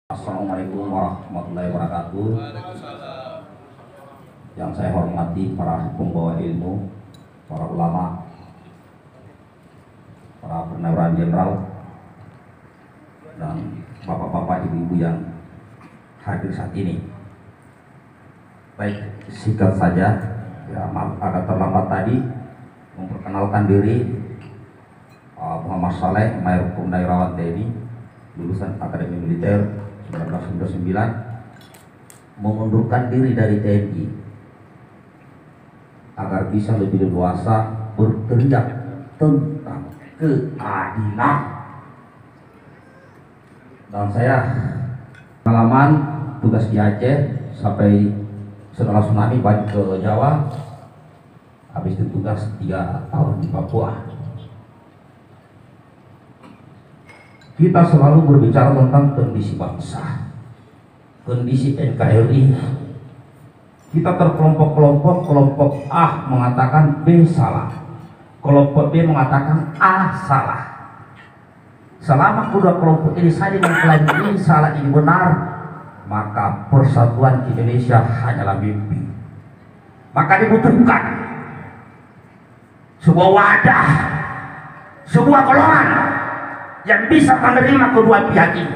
Assalamualaikum warahmatullahi wabarakatuh. Yang saya hormati para pembawa ilmu, para ulama, para purnawirawan jenderal, dan bapak-bapak, ibu-ibu yang hadir saat ini. Baik, singkat saja, ya maaf agak terlambat tadi memperkenalkan diri. Muhammad Saleh, Mayor Purnawirawan TNI, lulusan Akademi Militer 1999, mengundurkan diri dari TNI agar bisa lebih leluasa berteriak tentang keadilan. Dan saya pengalaman tugas di Aceh sampai setelah tsunami balik ke Jawa, habis itu tugas 3 tahun di Papua. Kita selalu berbicara tentang kondisi bangsa, kondisi NKRI. Kita terkelompok-kelompok, kelompok A mengatakan B salah, kelompok B mengatakan A salah. Selama kedua kelompok ini saling mengklaim ini salah, ini benar, maka persatuan Indonesia hanyalah mimpi. Maka dibutuhkan sebuah wadah, sebuah golongan yang bisa menerima kedua pihak ini.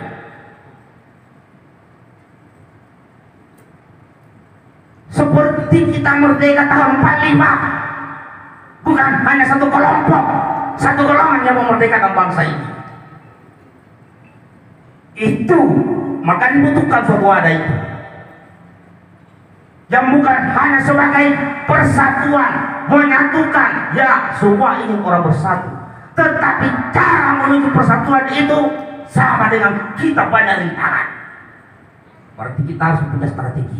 Seperti kita merdeka tahun 45, bukan hanya satu kelompok, satu golongan yang memerdekakan bangsa ini. Itu maka dibutuhkan suatu wadah itu, yang bukan hanya sebagai persatuan, menyatukan, ya semua ingin orang bersatu, tetapi cara menuju persatuan itu sama dengan kita banyak rintangan. Berarti kita harus punya strategi.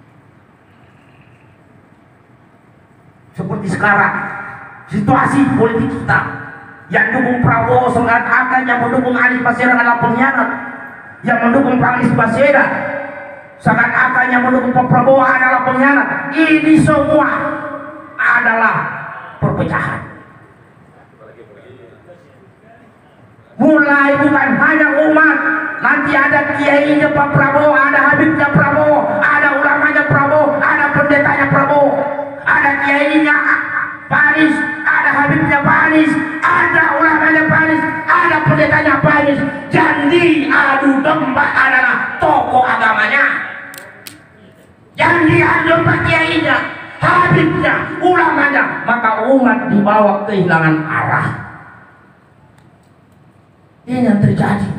Seperti sekarang situasi politik kita, yang mendukung Prabowo seakan-akan yang mendukung Anies Baswedan adalah pengkhianat, yang mendukung Anies Baswedan seakan-akan yang mendukung Pak Prabowo adalah pengkhianat. Ini semua adalah perpecahan. Mulai bukan hanya umat, nanti ada kiainya Pak Prabowo, ada Habibnya Prabowo, ada ulamanya Prabowo, ada pendetanya Prabowo, ada kiainya Pak Anies, ada Habibnya Pak Anies, ada ulamanya Pak Anies, ada pendetanya Pak Anies. Jadi adu domba adalah tokoh agamanya, yang diadu domba kiainya, Habibnya, ulamanya, maka umat dibawa kehilangan arah. Ini yang terjadi.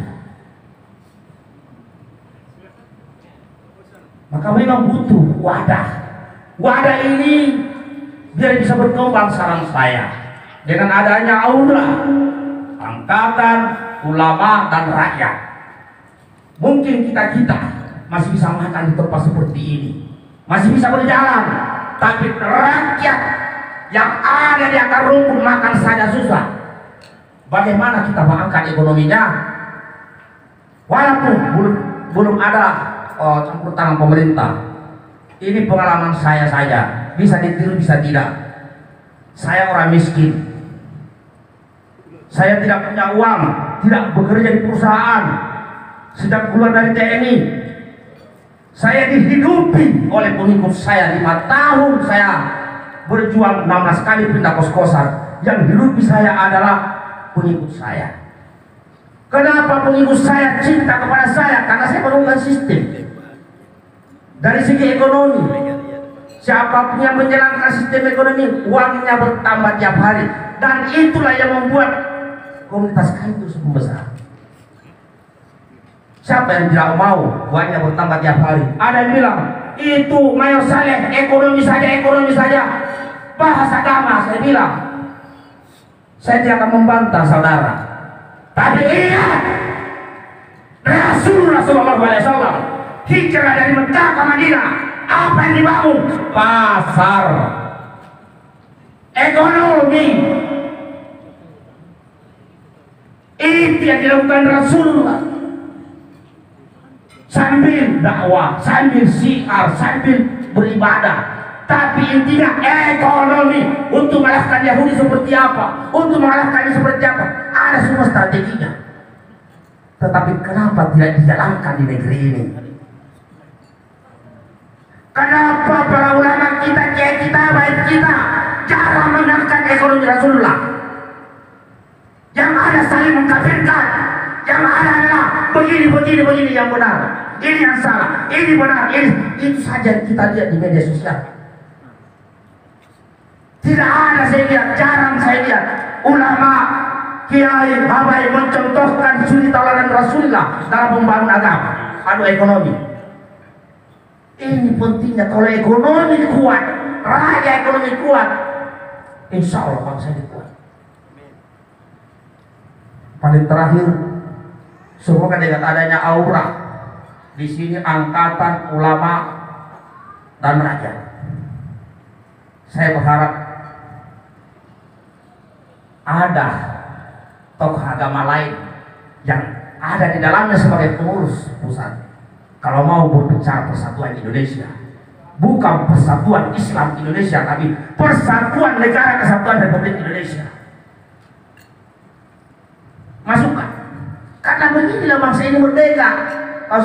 Maka memang butuh wadah. Wadah ini biar bisa berkembang. Saran saya, dengan adanya aura angkatan ulama dan rakyat, mungkin kita masih bisa makan di tempat seperti ini, masih bisa berjalan. Tapi rakyat yang ada di akar rumput makan saja susah. Bagaimana kita mengangkat ekonominya? Walaupun belum ada campur tangan pemerintah. Ini pengalaman saya saja, bisa ditiru bisa tidak. Saya orang miskin, saya tidak punya uang, tidak bekerja di perusahaan. Sejak keluar dari TNI, saya dihidupi oleh pengikut saya. 5 tahun saya berjuang, 16 kali pindah kos-kosan. Yang hidupi saya adalah pengikut saya. Kenapa pengikut saya cinta kepada saya? Karena saya menemukan sistem. Dari segi ekonomi, siapapun yang menjalankan sistem ekonomi, uangnya bertambah tiap hari. Dan itulah yang membuat komunitas kami terus membesar. Siapa yang tidak mau uangnya bertambah tiap hari? Ada yang bilang, itu Mayor Saleh, ekonomi saja, ekonomi saja. Bahas agama, saya bilang, saya tidak akan membantah saudara, tapi ingat, Rasulullah SAW hijrah dari Mekah ke Madinah, apa yang dibangun? Pasar, ekonomi. Itu yang dilakukan Rasulullah, sambil dakwah, sambil syiar, sambil beribadah. Tapi intinya ekonomi. Untuk mengalahkan Yahudi seperti apa, untuk mengalahkannya seperti apa, ada semua strateginya. Tetapi kenapa tidak dijalankan di negeri ini? Kenapa para ulama kita, kiai kita, baik kita jarang mengangkat ekonomi Rasulullah? Yang ada saling mengkafirkan, yang ada adalah begini yang benar, ini yang salah, ini benar, ini itu saja kita lihat di media sosial. Tidak ada, saya lihat, jarang saya lihat ulama, kiai, habaib mencontohkan suri tauladan Rasulullah dalam membangun agama, adu ekonomi. Ini pentingnya, kalau ekonomi kuat, raja ekonomi kuat, insya Allah bangsa ini kuat. Paling terakhir, semoga dengan adanya aura di sini angkatan ulama dan rakyat, saya berharap ada tokoh agama lain yang ada di dalamnya sebagai pengurus pusat. Kalau mau berbicara persatuan Indonesia, bukan persatuan Islam Indonesia, tapi persatuan negara kesatuan Republik Indonesia. Masukkan, karena beginilah bangsa ini merdeka tahun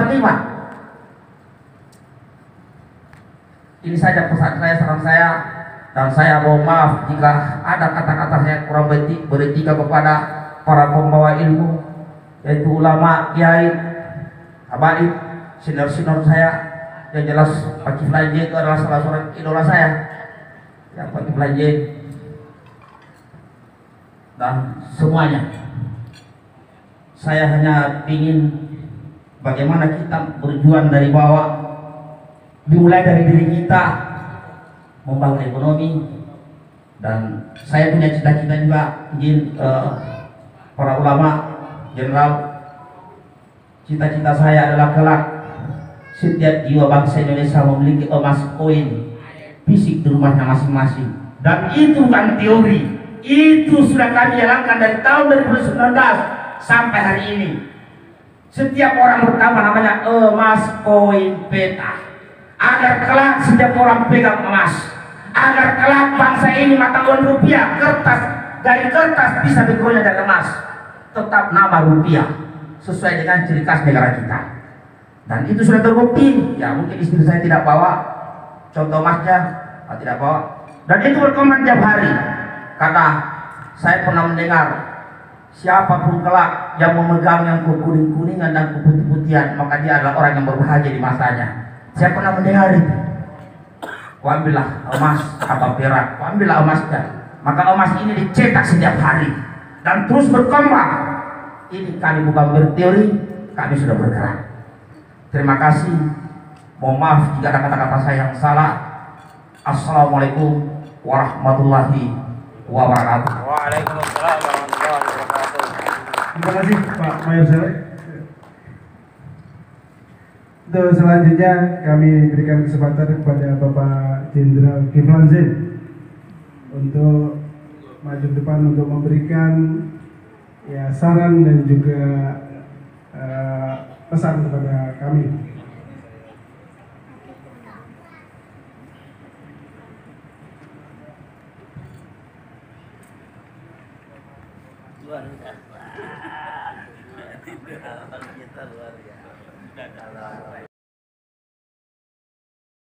1945. Ini saja pesan saya, saran saya, dan saya mohon maaf jika ada kata-kata saya kurang beretika kepada para pembawa ilmu, yaitu ulama, kiai, habaib, senior saya. Yang jelas Pak Kiflan J itu adalah salah seorang idola saya, yang Pak Kiflan J, dan semuanya. Saya hanya ingin bagaimana kita berjuang dari bawah, dimulai dari diri kita, membangun ekonomi. Dan saya punya cita-cita juga ingin para ulama, general, cita-cita saya adalah kelak setiap jiwa bangsa Indonesia memiliki emas koin fisik di rumahnya masing-masing. Dan itu bukan teori, itu sudah kami jalankan dari tahun 2019 sampai hari ini. Setiap orang bertambah namanya emas koin peta, agar kelak setiap orang pegang emas, agar kelak bangsa ini mata uang rupiah, kertas dari kertas bisa bergoyang dari emas, tetap nama rupiah sesuai dengan ciri khas negara kita. Dan itu sudah terbukti. Ya mungkin istri saya tidak bawa contoh emasnya, tidak bawa, dan itu berkembang tiap hari. Karena saya pernah mendengar, siapapun kelak yang memegang yang kuning-kuningan dan keputih-putihan, maka dia adalah orang yang berbahagia di masanya. Saya pernah mendengar itu. Ambillah emas apa perak, ambillah emasnya. Maka emas ini dicetak setiap hari dan terus berkembang. Ini kami bukan berteori, kami sudah bergerak. Terima kasih. Mohon maaf jika ada kata-kata saya yang salah. Assalamualaikum warahmatullahi wabarakatuh. Waalaikumsalam warahmatullahi wabarakatuh. Terima kasih Pak Mayor Saleh. Untuk selanjutnya kami berikan kesempatan kepada Bapak Jenderal Kiflan Zain untuk maju depan untuk memberikan ya saran dan juga pesan kepada kami. Luar biasa. Kita luar biasa.